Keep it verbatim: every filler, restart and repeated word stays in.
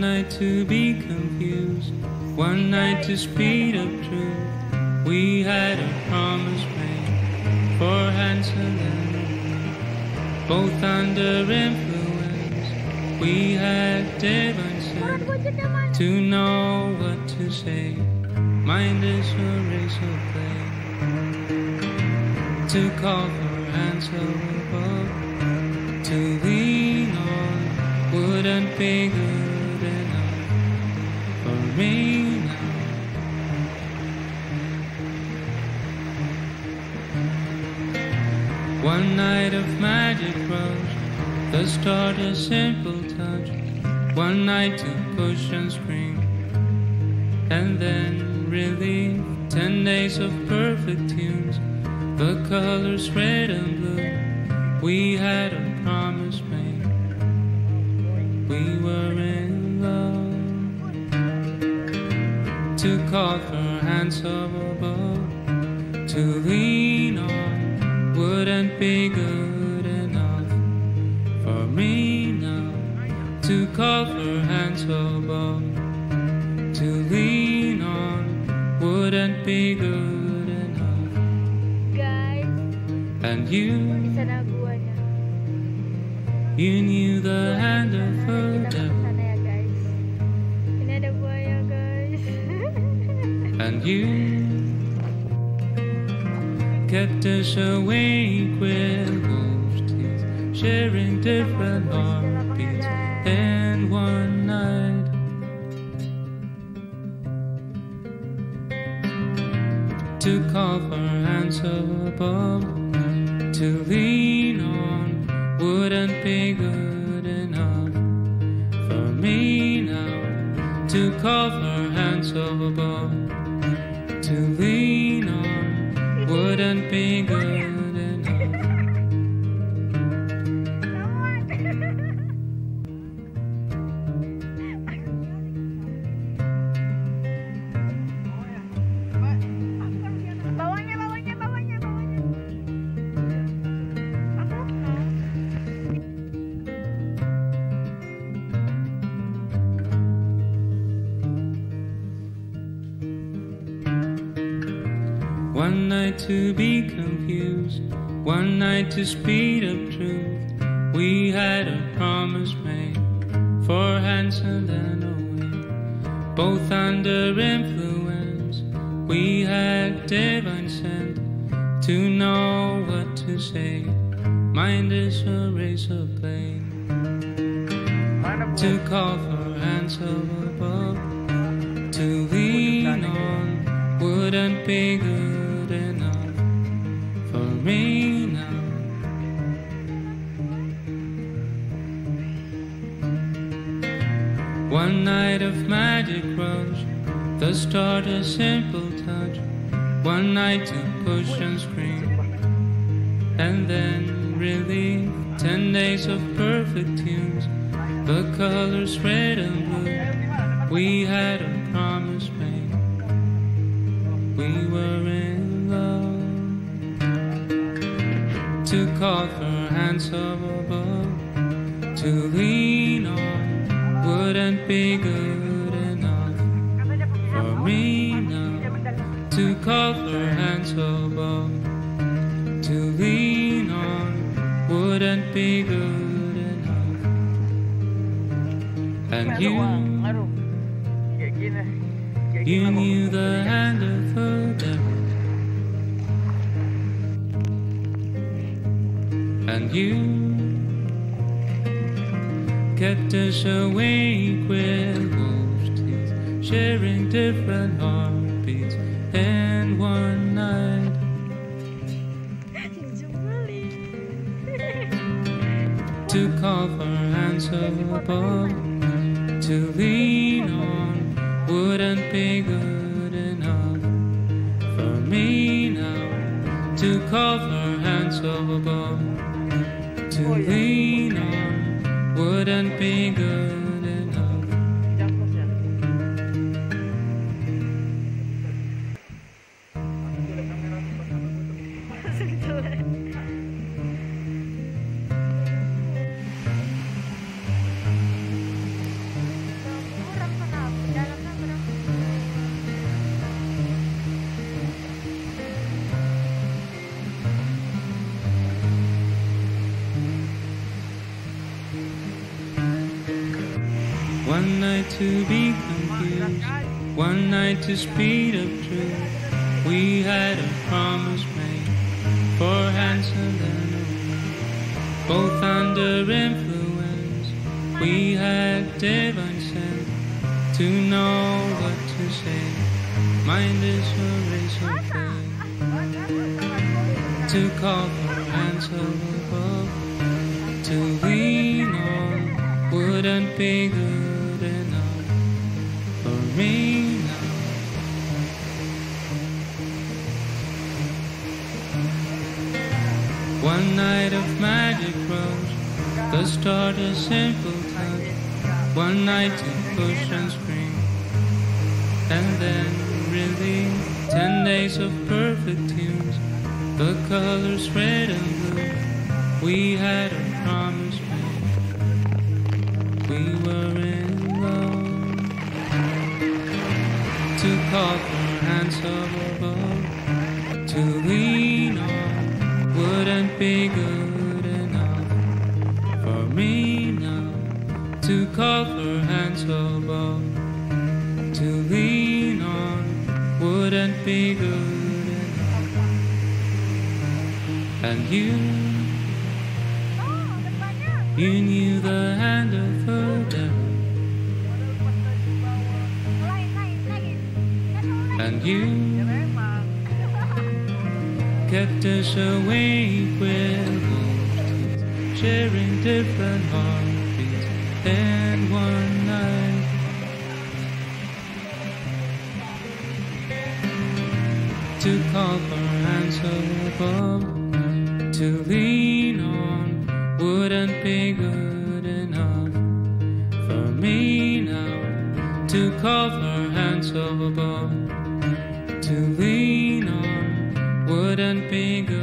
night to be confused, one night to speed up truth. We had a promise made for Hansel and both under influence. We had divine sense to know what to say. Mind is a razor blade to call for Hansel above. To lean on wouldn't be good enough for me now. One night of magic rush, the start a simple touch. One night to push and scream, and then relief. Ten days of perfect tunes, the colors red and blue. We had a promise made, we were in love. To call for hands up above, to lean on wouldn't be good enough for me now. To call for hands above, to lean on wouldn't be good enough. Guys, and you, isa na buwan niya. you knew the hand of her death. Sana ya guys. Ina na buwan guys. And you kept us awake with wolves' teeth, sharing different heartbeats in one night. To call for hands above, to lean on wouldn't be good enough for me now. To call for hands above, to lean on wouldn't be good enough. Bawanya, bawanya, bawanya, bawanya. One night to be confused, one night to speed up truth. We had a promise made for Hansel and Owen, both under influence. We had divine scent to know what to say. Mind is a razor blade to call for Hansel above, to lean on wouldn't be good enough for me now. One night of magic rush, the start a simple touch. One night to push and scream, and then relief. Ten days of perfect tunes, the colors red and blue. We had a promise made, we were in love. To call for hands up above, to lean on wouldn't be good enough for me now. To call for hands above, to lean on wouldn't be good enough. And you, you knew the hand of her death. And you kept us awake with wolves' teeth, sharing different heartbeats in one night. To call for hands above, to lean on wouldn't be good enough for me now. To call for hands above, to lean on wouldn't be good enough. One night to be confused, one night to speed up truth. We had a promise made for handsome and old. Both under influence, we had divine sense to know what to say. Mind is a razor blade to call for hands above. To lean on wouldn't be good enough for me now. One night of magic rose, the start a simple touch. One night to push and scream, and then really ten days of perfect tunes. The colors red and blue, we had a promise made. We were in love. To call for hands up above, to lean on wouldn't be good enough for me now. To call for hands above, to lean on wouldn't be good enough. And you, you knew the hand of her devil. And you kept us awake with wolves, sharing different heartbeats. And one night to call for hands above, to lean on wouldn't be good enough for me now. To call for hands above, to lean on wouldn't be good